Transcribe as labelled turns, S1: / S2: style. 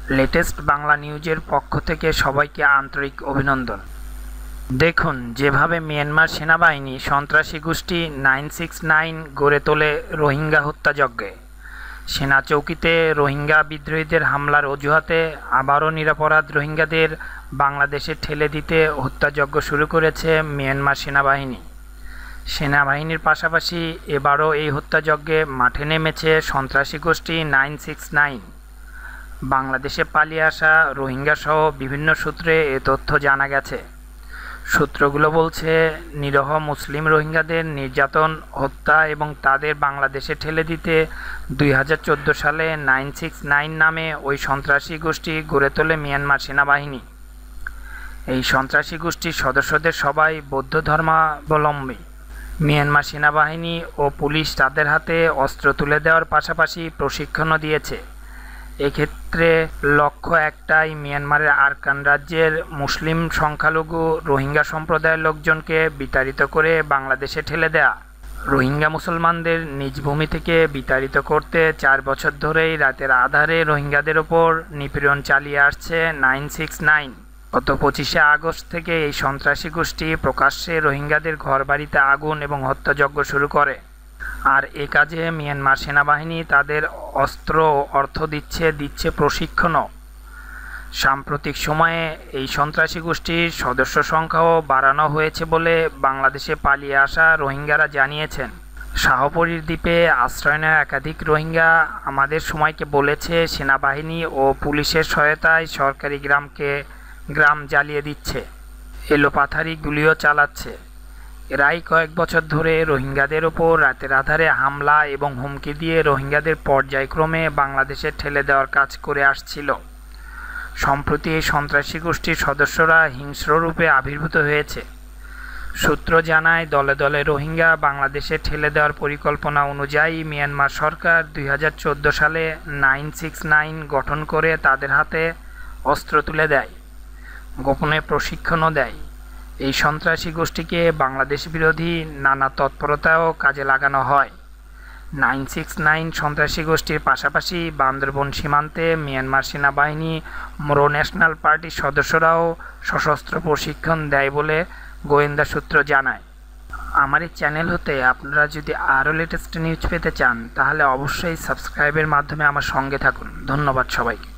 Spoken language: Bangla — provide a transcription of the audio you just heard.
S1: লেটেস্ট বাংলা নিউজের পক্ষ থেকে সবাইকে আন্তরিক অভিনন্দন। দেখুন, যেভাবে মিয়ানমার সেনাবাহিনী সন্ত্রাসী গোষ্ঠী 969 গড়ে তোলে রোহিঙ্গা হত্যাযজ্ঞে। সেনা চৌকিতে রোহিঙ্গা বিদ্রোহীদের হামলার অজুহাতে আবারও নিরপরাধ রোহিঙ্গাদের বাংলাদেশে ঠেলে দিতে হত্যাযজ্ঞ শুরু করেছে মিয়ানমার সেনাবাহিনী। সেনাবাহিনীর পাশাপাশি এবারও এই হত্যাযজ্ঞে মাঠে নেমেছে সন্ত্রাসী গোষ্ঠী 969। বাংলাদেশে পালিয়ে আসা রোহিঙ্গাসহ বিভিন্ন সূত্রে এ তথ্য জানা গেছে। সূত্রগুলো বলছে, নিরীহ মুসলিম রোহিঙ্গাদের নির্যাতন, হত্যা এবং তাদের বাংলাদেশে ঠেলে দিতে 2014 সালে 969 নামে ওই সন্ত্রাসী গোষ্ঠী গড়ে তোলে মিয়ানমার সেনাবাহিনী। এই সন্ত্রাসী গোষ্ঠীর সদস্যদের সবাই বৌদ্ধ ধর্মাবলম্বী। মিয়ানমার সেনাবাহিনী ও পুলিশ তাদের হাতে অস্ত্র তুলে দেওয়ার পাশাপাশি প্রশিক্ষণও দিয়েছে। এক্ষেত্রে লক্ষ্য একটাই, মিয়ানমারের আরাকান রাজ্যের মুসলিম সংখ্যালঘু রোহিঙ্গা সম্প্রদায়ের লোকজনকে বিতাড়িত করে বাংলাদেশে ঠেলে দেয়া। রোহিঙ্গা মুসলমানদের নিজ ভূমি থেকে বিতাড়িত করতে 4 বছর ধরেই রাতের আঁধারে রোহিঙ্গাদের ওপর নিপীড়ন চালিয়ে আসছে 969। গত 25শে আগস্ট থেকে এই সন্ত্রাসী গোষ্ঠী প্রকাশ্যে রোহিঙ্গাদের ঘরবাড়িতে আগুন এবং হত্যাযজ্ঞ শুরু করে। আর এ কাজে মিয়ানমার সেনাবাহিনী তাদের অস্ত্র ও অর্থ দিচ্ছে প্রশিক্ষণও। সাম্প্রতিক সময়ে এই সন্ত্রাসী গোষ্ঠীর সদস্য সংখ্যাও বাড়ানো হয়েছে বলে বাংলাদেশে পালিয়ে আসা রোহিঙ্গারা জানিয়েছেন। শাহপরীর দ্বীপে আশ্রয় নেওয়া একাধিক রোহিঙ্গা আমাদের সময়কে বলেছে, সেনাবাহিনী ও পুলিশের সহায়তায় সরকারি গ্রাম জ্বালিয়ে দিচ্ছে, এলোপাথারি গুলিও চালাচ্ছে। এরাই কয়েক বছর ধরে রোহিঙ্গাদের ওপর রাতের আঁধারে হামলা এবং হুমকি দিয়ে রোহিঙ্গাদের পর্যায়ক্রমে বাংলাদেশে ঠেলে দেওয়ার কাজ করে আসছিল। সম্প্রতি এই সন্ত্রাসী গোষ্ঠীর সদস্যরা হিংস্র রূপে আবির্ভূত হয়েছে। সূত্র জানায়, দলে দলে রোহিঙ্গা বাংলাদেশে ঠেলে দেওয়ার পরিকল্পনা অনুযায়ী মিয়ানমার সরকার 2014 সালে 969 গঠন করে তাদের হাতে অস্ত্র তুলে দেয়, গোপনে প্রশিক্ষণও দেয়। এই সন্ত্রাসী গোষ্ঠীকে বাংলাদেশ বিরোধী নানা তৎপরতাও কাজে লাগানো হয়। 969 সন্ত্রাসী গোষ্ঠীর পাশাপাশি বান্দরবন সীমান্তে মিয়ানমার সেনাবাহিনী মোরো ন্যাশনাল পার্টির সদস্যরাও সশস্ত্র প্রশিক্ষণ দেয় বলে গোয়েন্দা সূত্র জানায়। আমার এই চ্যানেল হতে আপনারা যদি আরও লেটেস্ট নিউজ পেতে চান তাহলে অবশ্যই সাবস্ক্রাইবের মাধ্যমে আমার সঙ্গে থাকুন। ধন্যবাদ সবাইকে।